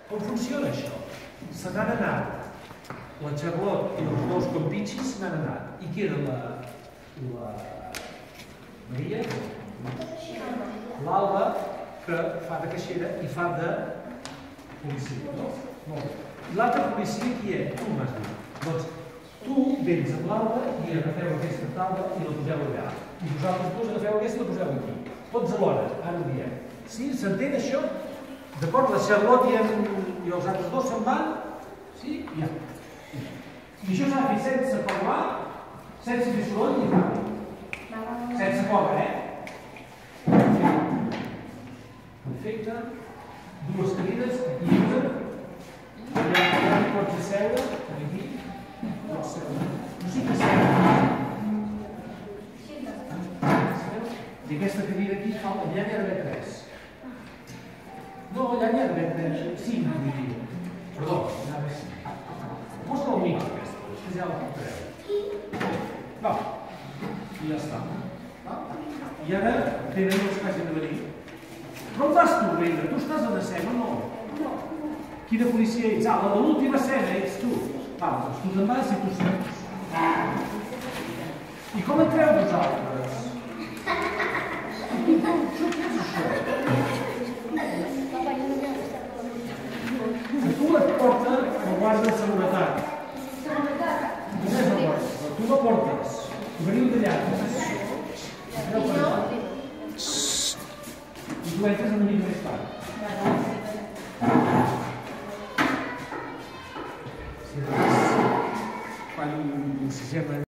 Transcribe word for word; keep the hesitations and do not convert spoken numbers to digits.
Com funciona això? Se n'han anat. La Charlotte i els dos compitxis se n'han anat. I queda la... la... Maria, l'Alba, que fa de caixera i fa de policia. No? Molt bé. I l'altre policia qui és? Tu m'has dit. Doncs tu vens amb l'Alba i agafeu aquesta taula i la poseu allà. I vosaltres dos agafeu aquesta i la poseu aquí. Tots alhora, ara ho diem. Sí? S'entén això? D'acord? La Charlotte i, en... i els altres dos se'n van? Sí? Ja. I això s'ha de fer sense parlar, sense fer soroll ni ràpid. Sense córrer, eh? Perfecte. Dues cadires, aquí una. Allà pots asseure, aquí. Pots asseure. No sé què asseure. I aquesta cadira aquí, allà n'hi ha d'haver tres. No, allà n'hi ha d'haver tres. Cinc, vull dir. Perdó, n'hi ha d'haver cinc. Posa-la al mig, aquesta, després ja la compreu. Va. I ja està. I ara tenen els que hagin de venir. Però on vas tu, Reina? Tu estàs a l'escena o no? Quina policia ets? Ah, la de l'última escena ets tu. Va, doncs tu te'n vas i tu seus. I com entreu vosaltres? Això què és això? Que tu et porta el guarda de seguretat. Seguretat? No és el guarda, tu la portes. Tu veniu d'allà. I tu entres una mica més tard.